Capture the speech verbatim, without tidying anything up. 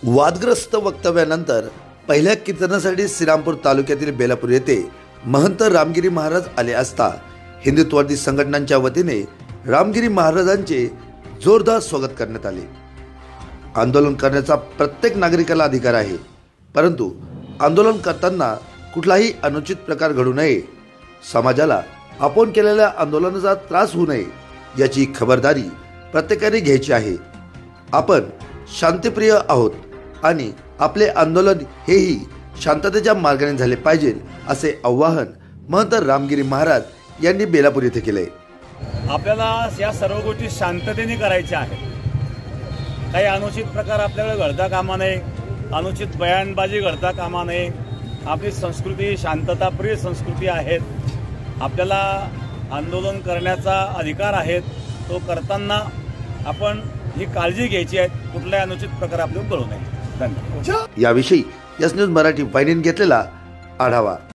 वादग्रस्त वक्तव्यानंतर पहिल्या कीर्तनासाठी श्रीरामपूर तालुक्यातील बेलापूर येथे महंत रामगिरी महाराज आले असता हिंदुत्ववादी संघटनांच्या वतीने रामगिरी महाराजांचे जोरदार स्वागत करण्यात आले। आंदोलन करण्याचा प्रत्येक नागरिकाला अधिकार आहे, परंतु आंदोलन करताना कुठलाही अनुचित प्रकार घडू नये, समाजाला आपण केलेल्या आंदोलनाचा त्रास होऊ नये याची खबरदारी प्रत्येकाने घ्यायची आहे। आपण शांतिप्रिय आहोत आणि आपले आंदोलन हेही शांततेच्या मार्गाने झाले पाहिजे असे आवाहन महंत रामगिरी महाराज यांनी बेलापूर येथे केले। आपल्याला या सर्व गोष्टी शांततेने करायच्या आहेत। काही अनुचित प्रकार आपल्याकडे घडता कामा नये, अनुचित बयानबाजी घडता कामा नये। आपली संस्कृती शांतताप्रिय संस्कृती आहे। आपल्याला आंदोलन करण्याचा अधिकार आहे, तो करताना आपण ही काळजी घ्यायची आहे, कुठलाही अनुचित प्रकार आपल्याला घडू नये। धन्यवाद। याविषयी यस न्यूज मराठी वाहिनीने घेतलेला आढावा।